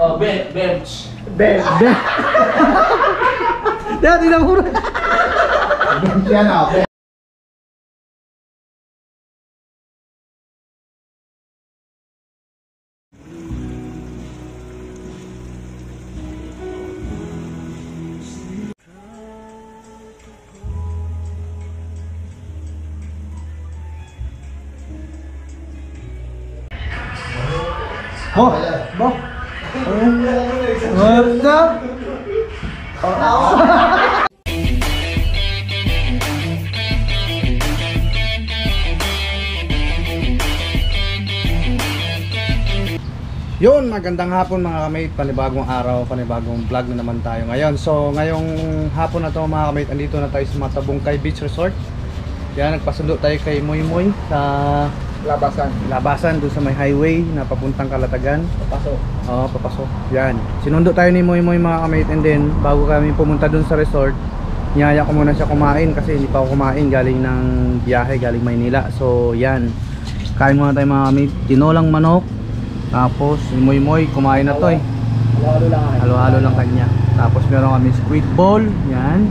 Oh, bench. Bench. Dati na muna. Bench yan ah. Boh, boh. What's up? Yun, magandang hapon mga kamate, panibagong araw, panibagong vlog na naman tayo ngayon. So, ngayong hapon na to mga kamate, andito na tayo sa Matabungkay Beach Resort. Yan, nagpasundo tayo kay Moy Moy sa Labasan doon sa may highway na papuntang Kalatagan. Papasok. Oo, papasok. Yan. Sinundo tayo ni Moy Moy mga kamate, and then bago kami pumunta doon sa resort, niyaya ko muna siya kumain kasi hindi pa ako kumain galing ng biyahe, galing Maynila. So, yan. Kain muna tayo mga kamate. Tinolang manok. Tapos si Moy Moy kumain na to eh. Halo-halo lang. Halo-halo lang kanya. Tapos meron kami squid ball. Yan.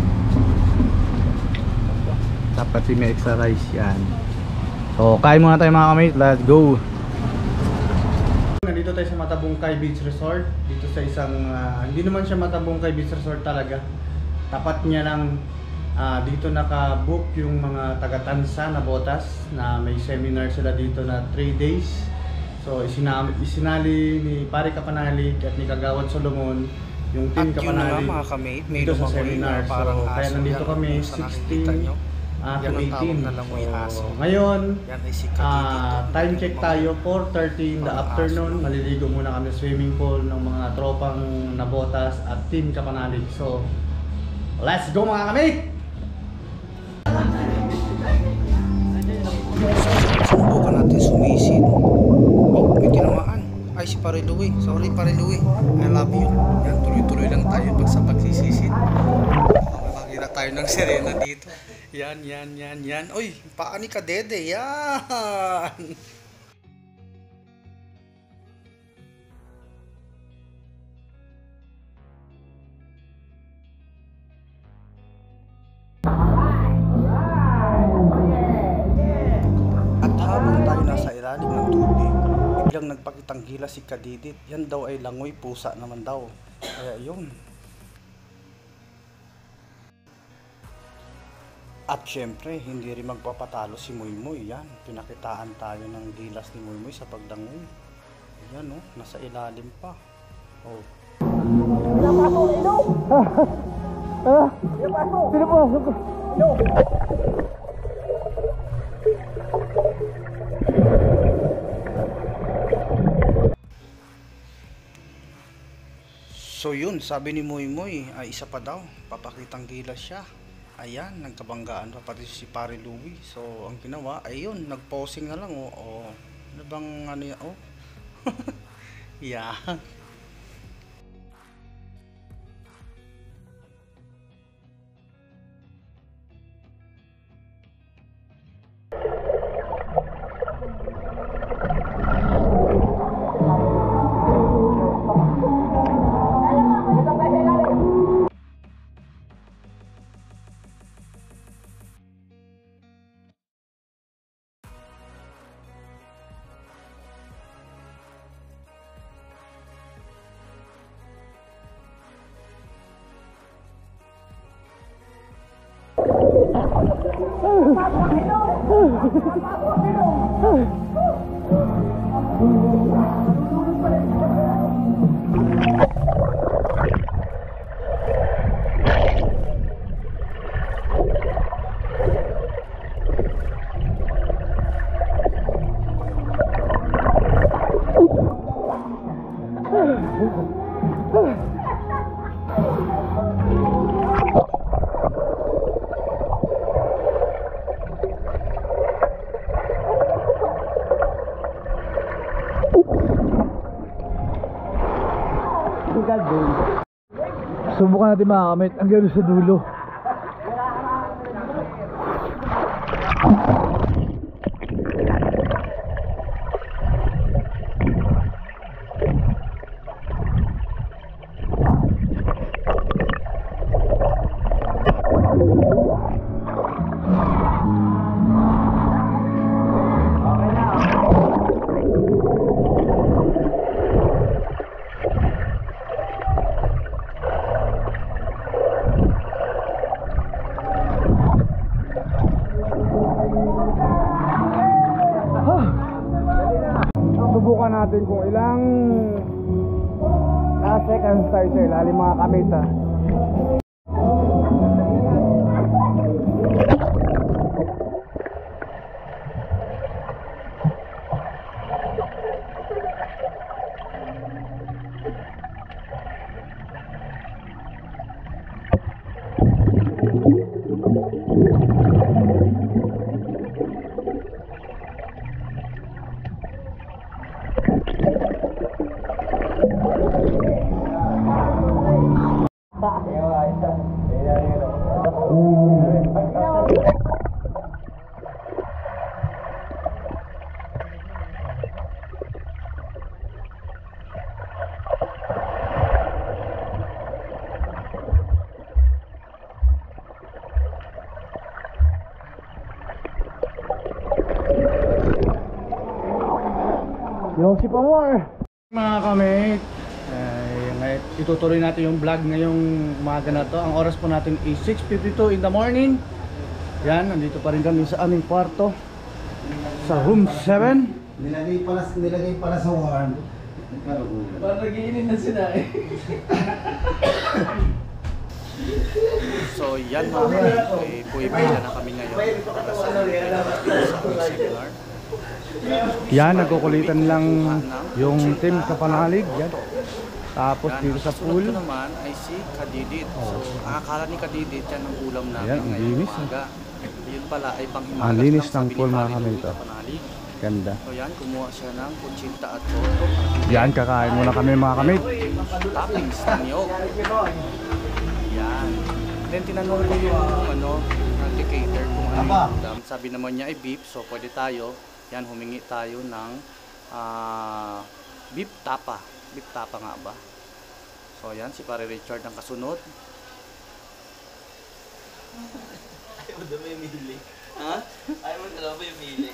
Dapat si may extra rice. Yan. So kain muna tayo mga kamate. Let's go. Nandito tayo sa Matabungkay Beach Resort. Dito sa isang hindi naman siya Matabungkay Beach Resort talaga. Tapat niya lang dito naka-book yung mga taga-Tansa na botas na may seminar sila dito na 3 days. So isinali ni Pare Kapanalig at ni Kagawad Solomon yung team Kapanalig dito sa seminar. So kaya nandito kami 16 to 18. So ngayon time check tayo 4:30 in the afternoon. Maliligo muna kami sa swimming pool ng mga tropang nabotas at team Kapanalig. So let's go mga kamate! Subukan natin sumisid. Oh, may tinamaan. Ay, si Pare Louie. Sorry, Pare Louie. I love you. Yan, tuloy-tuloy lang tayo pag sa pagsisisid. Makakira tayo ng sirena dito. Yan. Uy, paa ni Kadede. Yan. Ilalim ng tubig, biglang nagpakitang gilas si Kadidit. Yan daw ay langoy, pusa naman daw. Kaya yun. At syempre, hindi rin magpapatalo si Moy Moy. Yan, pinakitaan tayo ng gilas ni Moy Moy sa pagdangoy. Yan oh, nasa ilalim pa. Oh. So yun, sabi ni Moy Moy ay isa pa daw, papakitang gilas siya. Ayan, nagkabanggaan pa pati si Pare Louie. So ang ginawa ay yun, nagposing na lang oh. Oh. Ano bang ano yan oh? Yeah. Subukan natin mga kamit ang gano'n sa dulo. Dance tayo sa ilalim mga kamit ha. Yosi pa more mga kamit. Itutuloy natin yung vlog ngayong umaga na to. Ang oras po natin is 6:52 in the morning. Yan, nandito pa rin kami sa aming kwarto sa room 7. Nilagay pala sa warm. Parang nagiinin na sila eh. So yan mga kamit, puwi-puwi na kami ngayon para sa seminar. Yan, nagkukulitan lang yung team sa Panalig. Yan. Tapos dito sa pool naman ay si Kadidit. So, akala ni Kadidit yan ang ulam namin yan, ang linis. Yun pala ay panghimagas. Ang linis ng ng pool mga kamit. Ganda. So yan, kumuha siya ng kutsinta at toto. Yan, kakain muna kami mga kamit. Toppings ng niyog. Yan. Then tinanong ko yung nag-cater kung ano yung ulam. Sabi naman niya ay beef, so pwede tayo. Yan, humingi tayo ng beef tapa. Beef tapa nga ba? So yan, si Pare Richard ang kasunod. Ayaw mo daw may mili. Ha? Ayaw mo daw may mili.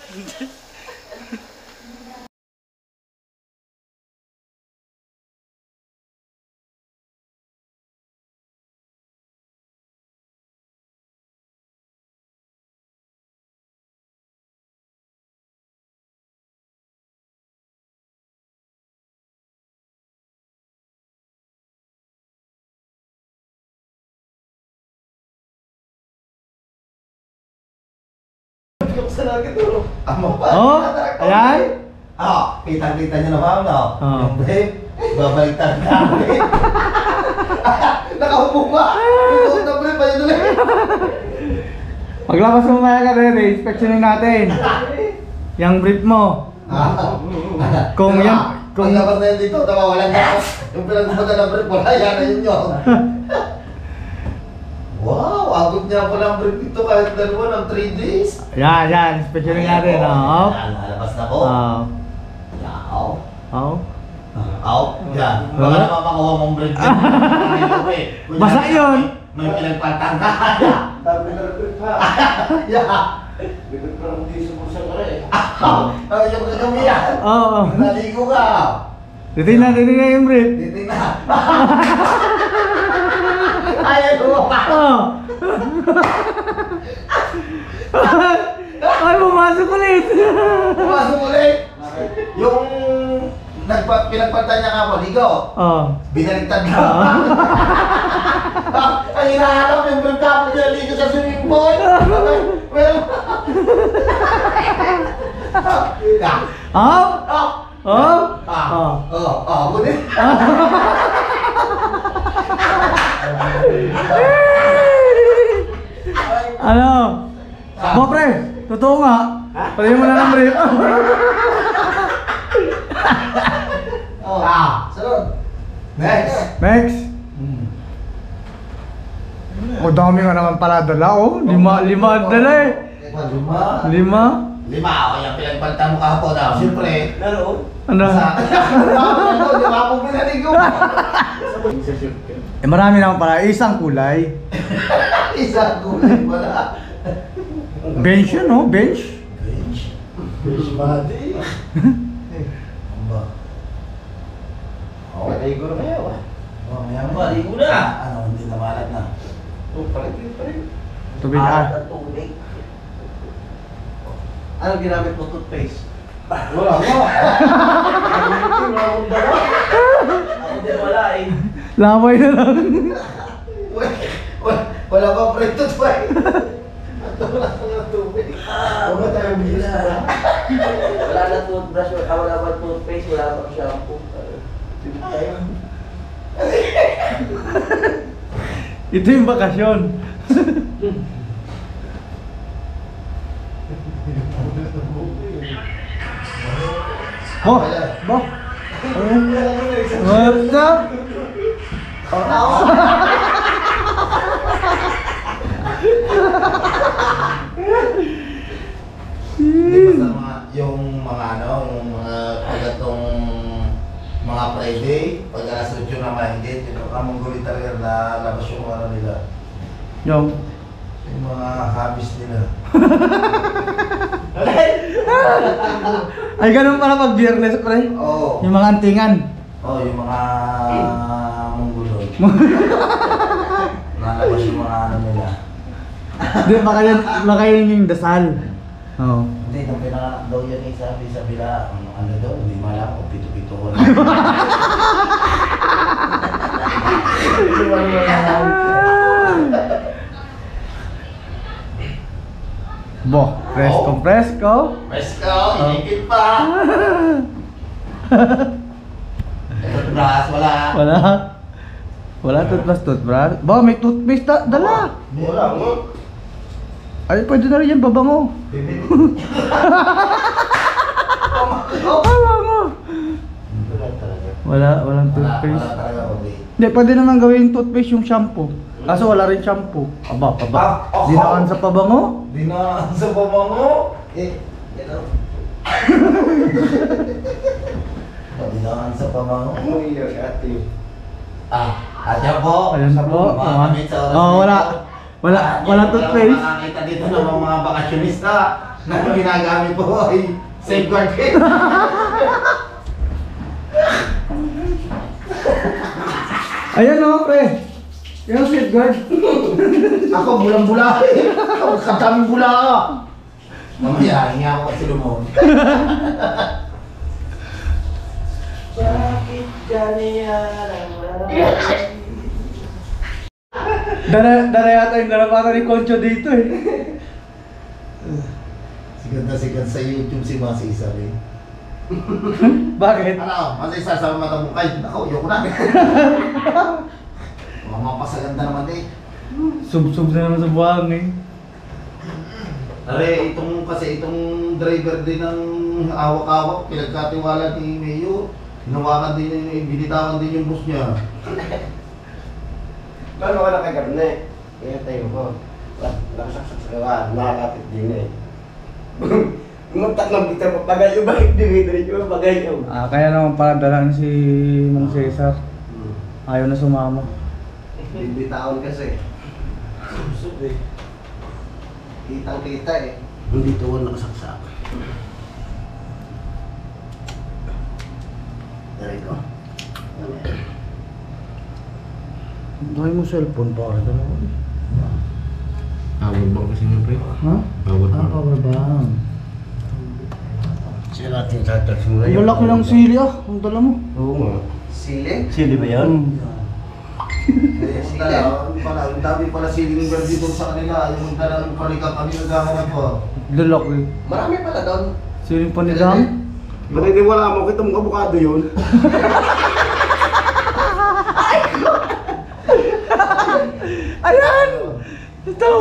Oh, ayan. Kita-kita nyo na ma'am, no? Oh. Yung brief, babaliktad namin. Nakaupo ka! Ito na brief, ayun ulit. Paglabas mo maya ka rin, inspectionin natin yung brief mo. Kung yan, Kung labas na yun dito, nawawalan na ako. Yung pinagpunta na brief, wala yan na yun yun. Wow, abot niya pala ang brief ito kahit dalawa ng 3 days. Yan, inspectionin natin. Oh. Yan, nalabas na po. Oh. Yaw. Oh. Out. Yan. Baka naman makuha mong brief. Basa yun. May pinagpatang ka. Sabi na rin ha. Yeah. Bigod pa lang di sumusa ka rin. Ay, yung kagami yan. Oo. Naligo ka. Titignan yung brief. Titignan. Ayaw ko pa. Oh. Ay, pumasok ulit. Pumasok ulit. Yung pinagpatay niya ka po, ligo. Oh. Binaliktad ka. Ang hinahanap yung pagkapag niya ligo sa swimming pool. Well, Oh. Oh. Oh. Bunin. Ano? Bo pre, totoo nga. Pwede mo na ng brief. Sunod. Next. Next. O dami nga naman pala dala oh. Lima ang dala eh. Lima. Lima, o yung pinagpalitan mo kahapon daw. Siyempre. Naroon? Ano? Lima akong pinaligo. Eh marami naman pala. Isang kulay. Isang kulay pala. Bench yun oh. Bench. Bench body. Amba. Okay, ligo na kayo. Maya Ligo na. Ano, hindi na malat na. Palit. Tubig ah. Tubig. Ano ginamit mo toothpaste? Wala mo. Ako din wala eh. Lamay na lang. Wala pa preto to eh. Ito lang ang tubig. Wala tayong bilis na. Wala na toothbrush, wala pa toothpaste, wala pa shampoo. Tubig tayo. Ito yung bakasyon. Oh, ba? What's up? Hindi basta yung mga ano, yung mga pagatong mga Friday, pag alas 8 na mahigit, yung mga Mongolian Terrier na labas yung ano nila. Yung Yung mga habits nila. ay ganun pala pag biyernes, pre. Oo. Yung mga antingan. Oh, yung mga Mongolon. Nalabas yung mga ano nila. Hindi, baka yun yung dasal. Oo. Hindi, nung pinanganak daw yan eh, sabi nila, ano daw, hindi malam o pito-pito ko na. Bo, presko, presko. Presko, inigit pa! Toothbrush, wala. Wala. Wala toothbrush. Ba, may toothpaste dala. Wala mo. Ay, pwede na rin yan, babango. Bibili. Babango. Wala talaga. Walang Wala toothpaste. talaga, Bobby. Hindi, pwede naman gawin yung toothpaste yung shampoo. Kaso wala rin shampoo. Aba. Dinaan sa pabango? Dinaan sa pabango. Yan o. Dinaan sa pabango. Adyan po. Ayan po. Mga kami sa oras Oh, wala. nito. Walang toothpaste. Makakita dito ng mga bakasyonista na ginagamit po ay safeguard kit. Ayan o, pre. Yan ang safeguard. Ako, bulang-bula. Ako, kadaming bula ka. Mamaya, hinga ako kasi lumon. Bakit ganyan ang Dala yata yung darapatan ni Concho dito eh. Sikat na sikat sa YouTube si Mas Isa eh. Bakit? Ano, Mas Isa sa mata bukay. Ako, yoko na. Mga mapasaganda naman eh. Sub-sub na naman sa buhang eh. Are, itong driver din ng awak-awak, pinagkatiwala ni Mayo. Hinawakan din, binitawan din yung bus niya. Paano ka nakagarne? Kaya tayo ko. Nakasaksak sa kawan, nakakapit din eh. Umuntak lang kita papagay yung bakit dimitri yung papagay yung. Kaya naman pala dalaan si Mang Cesar. Ayaw na sumama. Hindi taon kasi. Susub eh. Kitang-kita eh. Hindi tuwan nakasaksak. There you go. Dahil mo cellphone pa rin dalawa eh. Power bank kasi niya, pre. Ha? Power bank. Power bank. Siya natin sa touch mo Ang lalaki ng sili ang dala mo. Oo nga. Sili? Sili ba yan? Ang dami pala siling verde doon sa kanila. Yung magdala ng palikang kami naghahanap po. Lalaki. Marami pala doon. Siling panigang? Maniniwala mo, kita mong abukado yun. Ayan! Ito!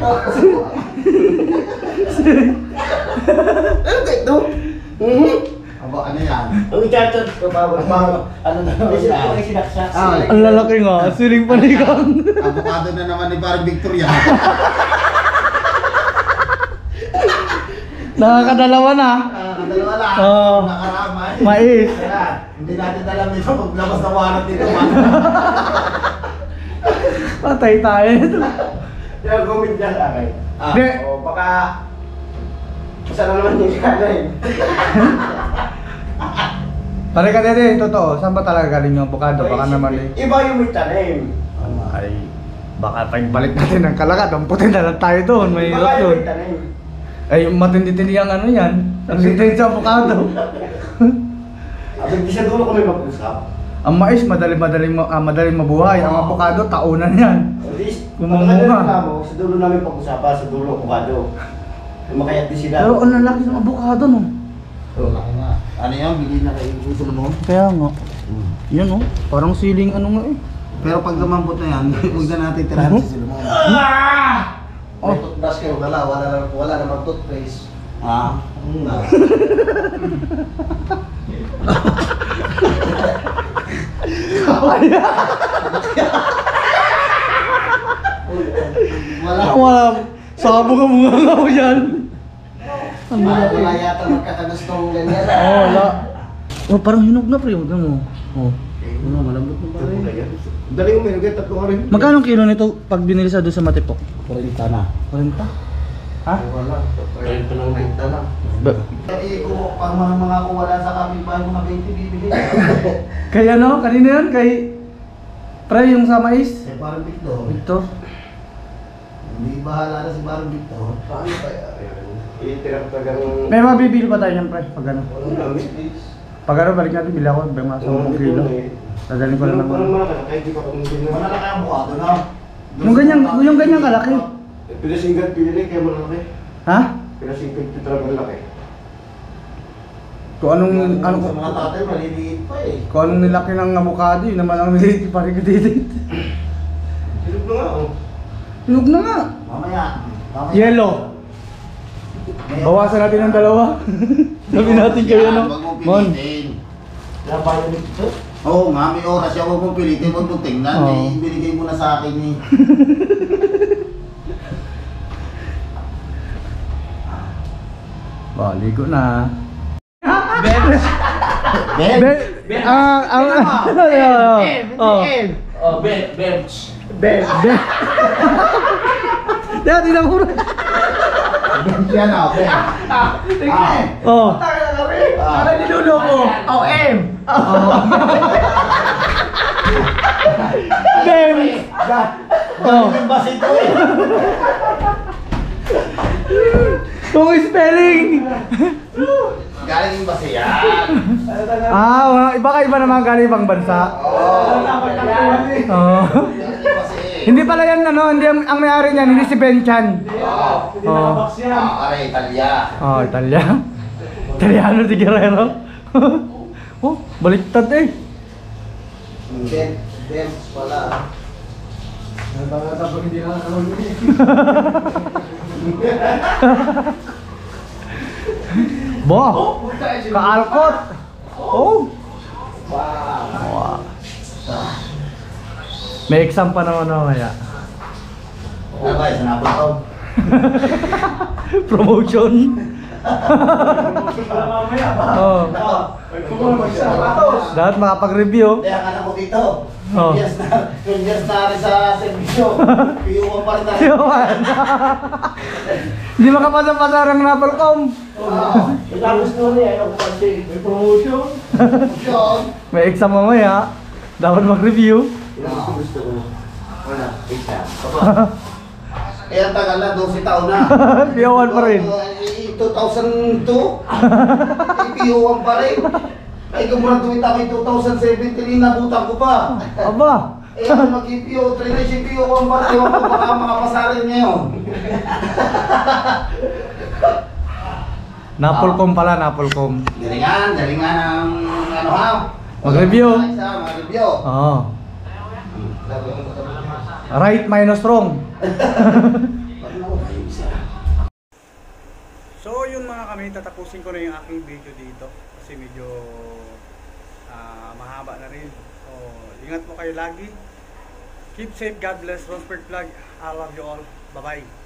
Ano ka ito? Aba, ano yan? Ang i-chat ko pa. Ano na naman siya? Sinaksak. Ang lalaki nga, siling panigang. Avocado na naman ni parang Victoria. Nakakadalawa na. Dalawa lang. Oo. Nakaramay. Mais. Kaya, hindi natin alam nito maglabas na wanat dito. Patay tayo nito. Kaya comment niya sa akin. Hindi. O baka isa na naman yung kanay. Pare ka dito, totoo. Saan ba talaga galing yung avocado? Baka naman eh. Iba yung may tanim. Ay, baka balik natin ng Kalagat. Ang puti na lang tayo doon. May Baka hirap yung yun. may tanim. Ay, matindi-tindi ang ano yan. Ang litin sa avocado. Abig di sa dulo kami mag-usap. Ang mais, madaling mabuhay. Ang avocado, taunan yan. At least, Kumamunga. pagkakala mo, sa dulo namin pag-usapan, sa dulo avocado. Makayat din sila. Pero ang lalaki ng avocado, no? Oh, laki nga. Ano yan? Bili na kayo gusto mo? Kaya nga. Yan, oh. Parang siling ano nga eh. Pero pag lumambot na yan, huwag na natin tirahan si Silomon. May toothbrush kayo, wala namang toothpaste. Ah? Wala. Sabo ka mga nga ko yan. Wala yata magkakagustong ganyan. Oo, wala. Oh, parang hinog na pre. Huwag mo. Oh. Ano, malambot na pala eh. Dali mo, may tatlong rin. Magkano kilo nito pag binili sa doon sa Matipok? 40 na. 40? Ha? Wala. 30 lang. Eh, kung pang mga wala sa kapitbahay mga 20 bibili. Kaya ano? Kanina yan? Kay pre yung sa mais? Eh, parang Victor. Victor? Hindi bahala na si parang Victor. Paano kaya? Itirap-tagang... May mabibili pa tayo yan pre. Pag ano? Walang namin, please. Pag ano, balik natin. Bili ako. Bang mga 10 kilo. Dadalhin ko lang Parang naman. malaki, kahit di pa kung hindi Wala na. na kayang buhato na. Yung ganyan kalaki. Pinasinggat, pinili, kaya malaki. Ha? Pinasinggat, talaga malaki. Kung anong Sa mga tatay, maliliit pa eh. kung anong nilaki ng avocado, yun naman ang nililiit pa rin kadidit. Silog na nga, oh. Hinog na nga. Mamaya. Yellow. Bawasan natin ng dalawa. Sabi natin kayo, no? Huwag mong Mon. pilitin. Kaya paano nito? Oo nga, may oras siya. Huwag mong pilitin. Huwag mong tingnan. Oo. Eh, binigay mo na sa akin eh. Baligo na. Ben? Oh, bench. Dati na mura. Yan na, Ben. Oh. Para nilulo mo. Oh, M. Ben. Oh. Yung basi ko eh. Kung spelling. Galing yung basi yan. Iba naman galing ibang bansa. Oh. Galing yung basi eh. Hindi pala yan hindi ang may-ari niyan, hindi si Ben Chan. Oh. Aray, Italia. Oh, Italia. Italiano di Guerrero. Oh, baliktad eh. Ben pala. Bo. Kaalkot. Oh. Wow. May exam pa naman mamaya. Ano ba, sanapon ko? Promotion. Oh. Dapat makapag-review. Kaya ka na ko dito. Oh. Yes na rin sa servisyo. Piyuwan pa rin na rin. Yun. Hindi makapasa-pasa ng Napolcom. Tapos na rin, ayaw ko kasi. May promotion. Yun. May exam mamaya. Dapat mag-review. Gusto ko. Wala, exam. Eh, ang tagal na, 12 taon na. Piyawan pa rin. 2002. Piyawan pa rin. Ay, kumurang tuwid kami 2017, nabutan ko pa. Aba. Eh, ako mag-IPO, 3 na siya piyawan pa rin. Ewan ko baka makapasarin ngayon. Napolcom pala, Napolcom. Galingan ang ano ha? Mag-review. Mag-review. Oo. Right minus wrong. So yun mga kami, tatapusin ko na yung aking video dito kasi medyo mahaba na rin. So ingat mo kayo lagi. Keep safe, God bless. Rosberg Vlog. I love you all. Bye bye.